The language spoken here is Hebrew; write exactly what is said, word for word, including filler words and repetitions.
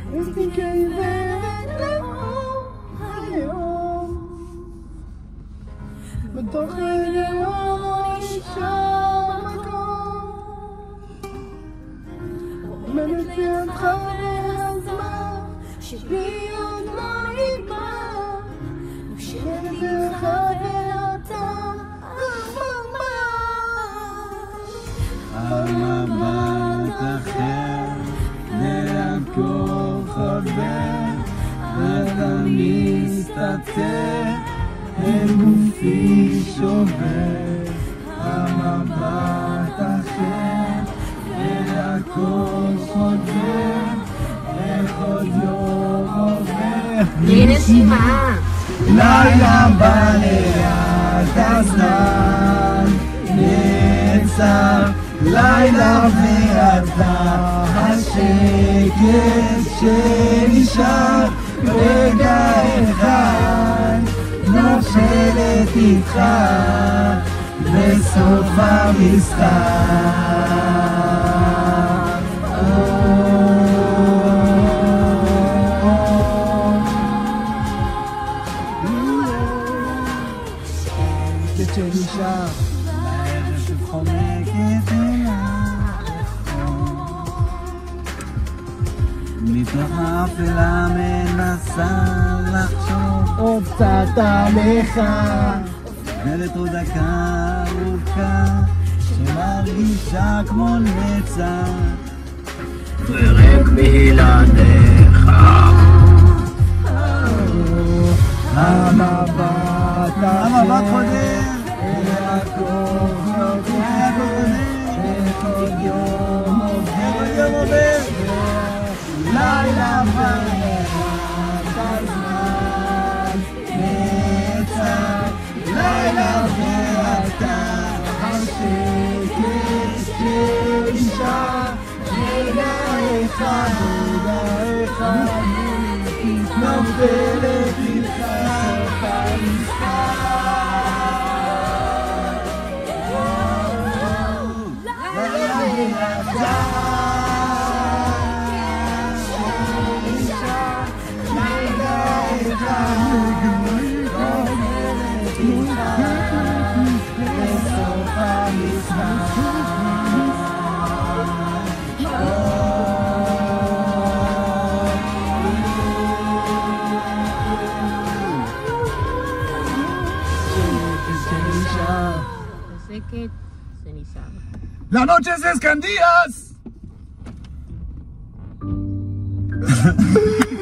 ותיכרת לאור היום בתוך עיניו נשאר מקום עומדת לידך והזמן שבי עוד לא נגמר נושבת לך ואתה המבט אחר לעקוב חבר אתה מסתתר אל גופי שובר המבט אחר לעקוב חבר איך עוד יום עובר בלי נשימה לילה בא לאט הזמן נעצר לילה ואתה השקט שנשאר רגע אחד נופלת איתך בסוף המשחק שקט שנשאר בערב שחומקת מתוך האפלה מנסה לחשוב עוד קצת עליך עוברת עוד דקה ארוכה שמרגישה כמו נצח ורק בלעדיך המבט המבט חודר אל הכל חודר איך עוד יום עובר לילה ולאט הזמן נעצר לילה ואתה השקט שנשאר רגע אחד רגע אחד נופלת איתך סוף המשחק לילה ואתה שקט שנשאר La noche es escandías.